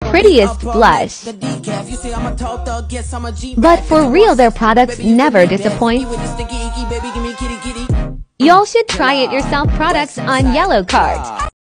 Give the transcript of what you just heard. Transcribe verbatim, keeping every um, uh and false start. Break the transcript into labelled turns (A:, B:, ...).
A: prettiest blush. But for real, their products never disappoint. Y'all should try it yourself. Products on yellow card.